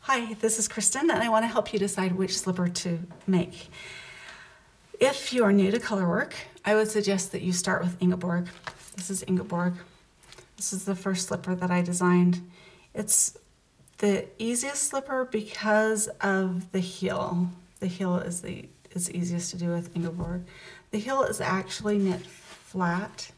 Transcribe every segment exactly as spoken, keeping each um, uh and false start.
Hi, this is Kristen, and I want to help you decide which slipper to make. If you are new to colorwork, I would suggest that you start with Ingeborg. This is Ingeborg. This is the first slipper that I designed. It's the easiest slipper because of the heel. The heel is the is easiest to do with Ingeborg. The heel is actually knit flat,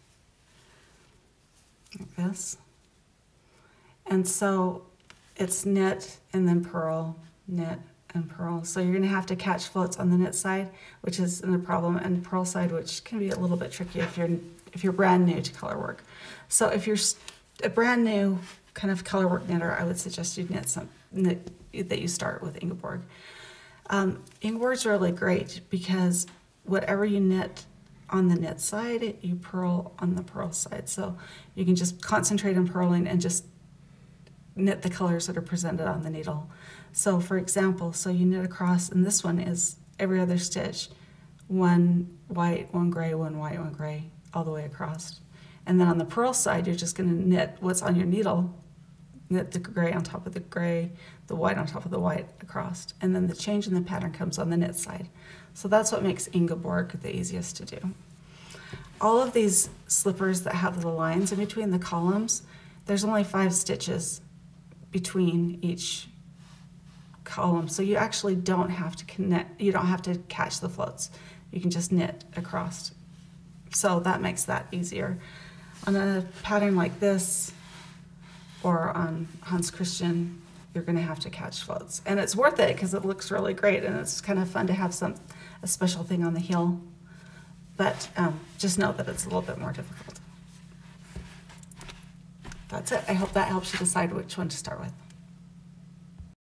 like this. And so it's knit and then purl, knit and purl. So you're gonna have to catch floats on the knit side, which is a problem, and purl side, which can be a little bit tricky if you're if you're brand new to colorwork. So if you're a brand new kind of colorwork knitter, I would suggest you knit some knit, that you start with Ingeborg. Um, Ingeborg's really great because whatever you knit on the knit side, you purl on the purl side. So you can just concentrate on purling and just knit the colors that are presented on the needle. So for example, so you knit across, and this one is every other stitch, one white, one gray, one white, one gray, all the way across. And then on the purl side, you're just gonna knit what's on your needle, knit the gray on top of the gray, the white on top of the white across. And then the change in the pattern comes on the knit side. So that's what makes Ingeborg the easiest to do. All of these slippers that have the lines in between the columns, there's only five stitches between each column. So you actually don't have to connect, you don't have to catch the floats. You can just knit across. So that makes that easier. On a pattern like this, or on Hans Christian, you're gonna have to catch floats. And it's worth it because it looks really great and it's kind of fun to have some a special thing on the heel. But um, just know that it's a little bit more difficult. That's it. I hope that helps you decide which one to start with.